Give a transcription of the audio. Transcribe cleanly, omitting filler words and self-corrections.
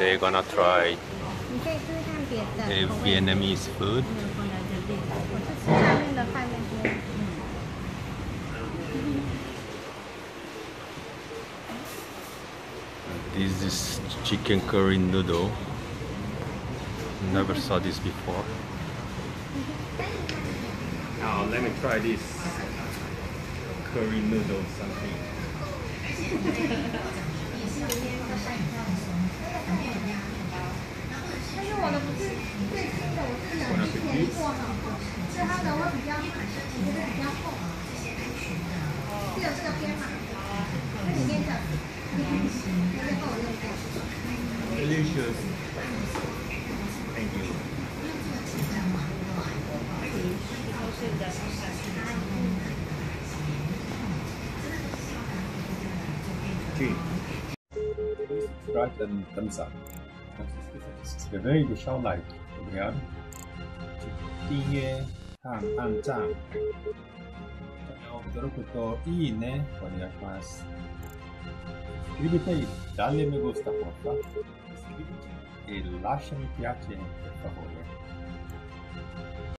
We're gonna try 你可以试试看别的 a 口味。 Vietnamese food. 我是吃上面的饭那边。 This is chicken curry noodle. Never saw this before. Now let me try this curry noodle something. 但是我的不是最新的，我是有之前过的，所以它的会比较，我觉得比较厚，是有这个边嘛，这里面的有点厚有点厚。 Delicious. Thank you. ，subscribe dan thumbs up。有没有一个小 like？ obrigado。订阅和按赞。驚いいねお願いします。Iscrivete e dale me gusta porfa. Iscriviti e lascia mi piace per favore.